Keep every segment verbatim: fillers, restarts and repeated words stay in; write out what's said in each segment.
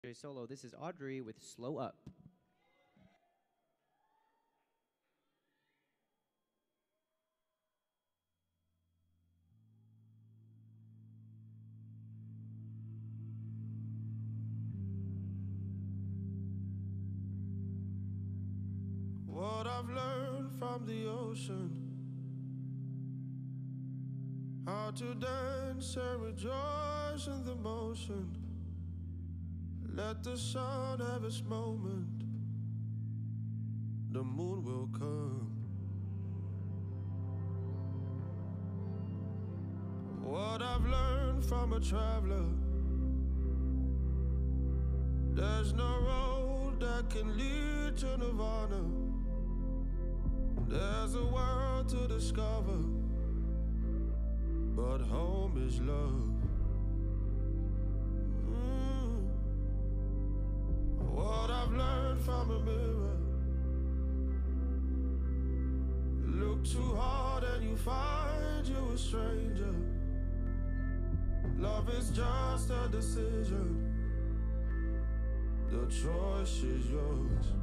Solo. This is Audrey with Slow Up. What I've learned from the ocean, how to dance and rejoice in the motion. Let the sun have its moment, the moon will come. What I've learned from a traveler, there's no road that can lead to nirvana. There's a world to discover, but home is love. Mm. What I've learned from a mirror, look too hard and you find you a stranger. Love is just a decision, the choice is yours.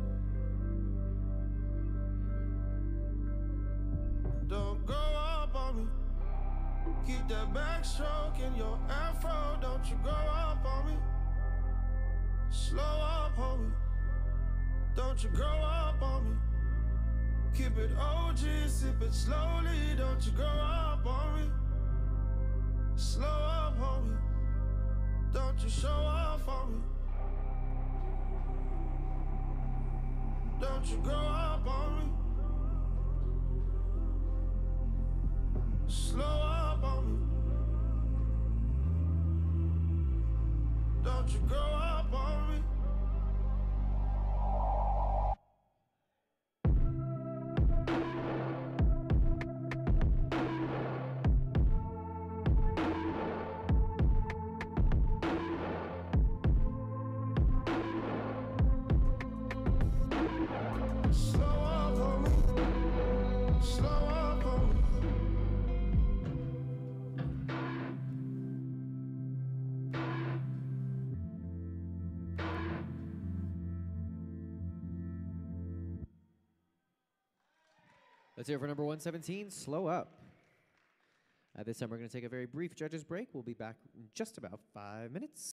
Don't go up on me, keep that backstroke in your afro. Don't you go up on me, slow up homie. Don't you go up on me, keep it O G, sip it slowly. Don't you go up on me, slow up homie. Don't you show off on me, don't you go up on me, slow up on me. Don't you go up on me. Slow up on me, slow up on me. Let's hear it for number one seventeen, Slow Up. At this time, we're going to take a very brief judges break. We'll be back in just about five minutes.